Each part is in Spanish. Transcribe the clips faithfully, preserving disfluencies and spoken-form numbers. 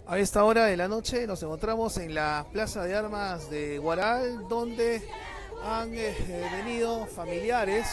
A esta hora de la noche nos encontramos en la Plaza de Armas de Huaral, donde han eh, venido familiares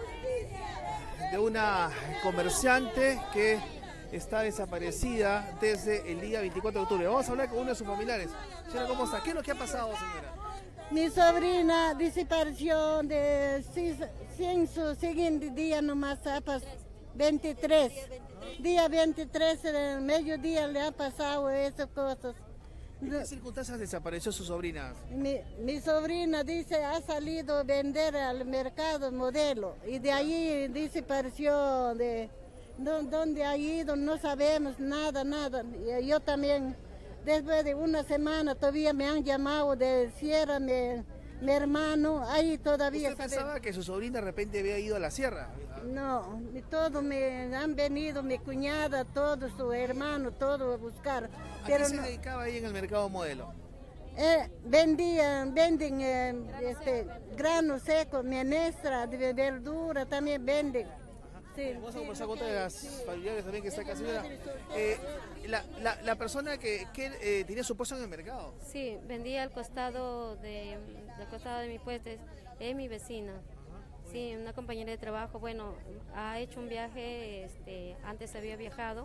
de una comerciante que está desaparecida desde el día veinticuatro de octubre. Vamos a hablar con uno de sus familiares. Señora, ¿cómo está? ¿Qué es lo que ha pasado, señora? Mi sobrina desapareció de cien su siguiente día nomás, veintitrés. Día veintitrés, del mediodía le ha pasado esas cosas. ¿En qué circunstancias desapareció su sobrina? Mi, mi sobrina dice ha salido a vender al mercado Modelo y de ahí desapareció, de donde ha ido no sabemos nada, nada. Y yo también, después de una semana todavía me han llamado de Sierra, mi, mi hermano, ahí todavía. ¿Usted pensaba que su sobrina de repente había ido a la sierra? No, todos me han venido, mi cuñada, todo su hermano, todo a buscar. ¿A pero qué se no, dedicaba ahí en el mercado Modelo? eh, vendían, venden eh, este, grano seco, menestra, de verdura también venden. Sí, Vamos a sí, conversar con otra de las sí. familiares también que está acá, señora. Eh, la, la, la persona que, que eh, tenía su puesto en el mercado. Sí, vendía al costado de, del costado de mi puesto, es, es mi vecina. Sí, una compañera de trabajo, bueno, ha hecho un viaje, este, antes había viajado,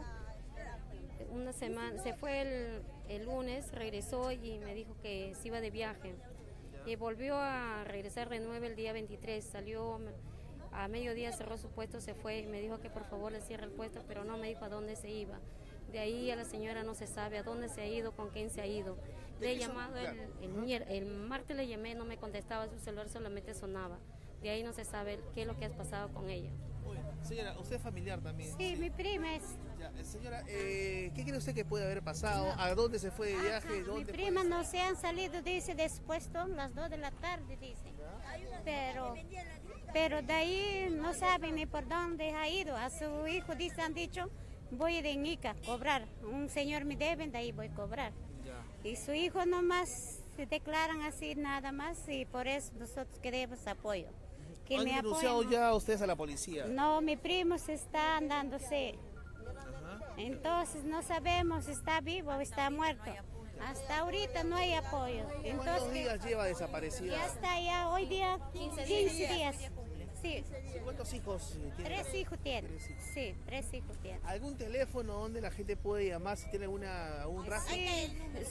una semana, se fue el, el lunes, regresó y me dijo que se iba de viaje. Y volvió a regresar de nuevo el día veintitrés, salió a mediodía, cerró su puesto, se fue y me dijo que por favor le cierre el puesto, pero no me dijo a dónde se iba. De ahí a la señora no se sabe a dónde se ha ido, con quién se ha ido. Le he llamado el, el, el martes, le llamé, no me contestaba, su celular solamente sonaba. De ahí no se sabe qué es lo que ha pasado con ella. Uy, señora, usted es familiar también. Sí, sí. Mi prima es. Ya, señora, eh, ¿qué cree usted que puede haber pasado? ¿A dónde se fue de viaje? ¿Dónde Mi prima fue? no se han salido, dice, después de las dos de la tarde, dice. Pero, pero de ahí no saben ni por dónde ha ido. A su hijo, dice, han dicho, voy de Ica a cobrar. Un señor me deben, de ahí voy a cobrar. Ya. Y su hijo nomás se declaran así nada más y por eso nosotros queremos apoyo. Que ¿Han me denunciado apoyen. ya ustedes a la policía? No, mi primo se está andándose. Ajá. Entonces no sabemos si está vivo o está muerto. Hasta ahorita no hay apoyo. ¿Cuántos Entonces, días lleva desaparecida? ya está ya hoy día quince días. Sí, ¿Cuántos hijos eh, tiene? tres hijos tiene. Tres hijos. Sí, tres hijos tiene. ¿Algún teléfono donde la gente puede llamar si tiene alguna, algún rastro? Sí,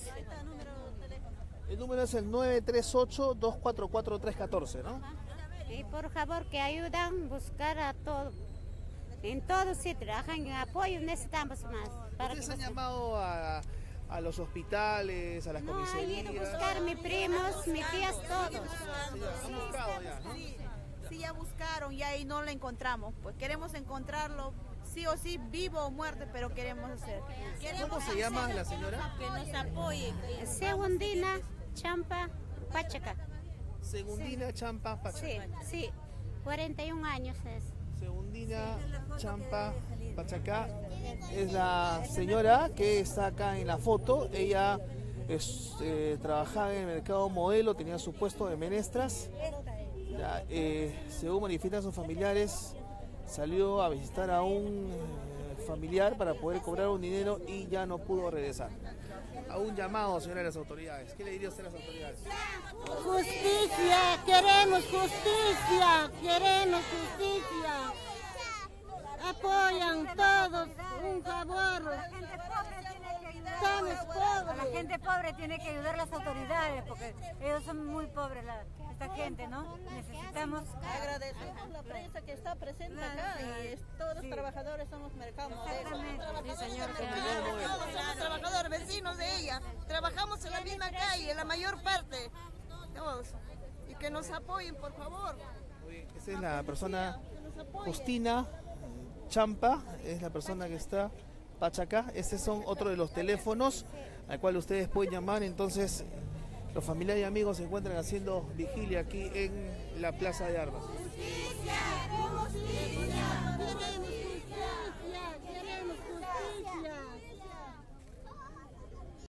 El número es el nueve tres ocho, dos cuatro cuatro, tres uno cuatro, ¿no? y por favor que ayudan a buscar a todo. En todos sitios, hagan apoyo, necesitamos más. Para ¿Ustedes que han nos- llamado a, a los hospitales, a las No, han comisarías? ido a buscar mis primos, mis tías, todos. Señora, han buscado ya, ¿no? Sí, sí, ya buscaron y ahí no lo encontramos. Pues queremos encontrarlo, sí o sí, vivo o muerto, pero queremos hacer. ¿Cómo se llama la señora? Que nos apoye. Segundina, Champa, Pachaca. Segundina Champa Pachaca. Sí, sí, cuarenta y un años es. Segundina Champa Pachacá es la señora que está acá en la foto. Ella es, eh, trabajaba en el mercado Modelo, tenía su puesto de menestras. Ya, eh, según manifiestan sus familiares, salió a visitar a un eh, familiar para poder cobrar un dinero y ya no pudo regresar. A un llamado, señora, de las autoridades. ¿Qué le diría usted a las autoridades? Justicia, queremos justicia, queremos justicia. Apoyan todos, un favor. Estamos A la pobres. gente pobre tiene que ayudar las autoridades porque ellos son muy pobres, la, esta gente, ¿no? Necesitamos... Agradecemos la prensa que está presente Claro, acá sí. y es- todos los Sí. trabajadores somos mercado modelo. Exactamente. Sí, señor. Todos somos trabajadores, vecinos de ella. Trabajamos en la misma calle, la mayor parte. Todos. Y que nos apoyen, por favor. Esta es la persona Justina Champa, es la persona que está Pachacá. Estos son otros de los teléfonos al cual ustedes pueden llamar. Entonces, los familiares y amigos se encuentran haciendo vigilia aquí en la Plaza de Armas. Justicia, justicia, queremos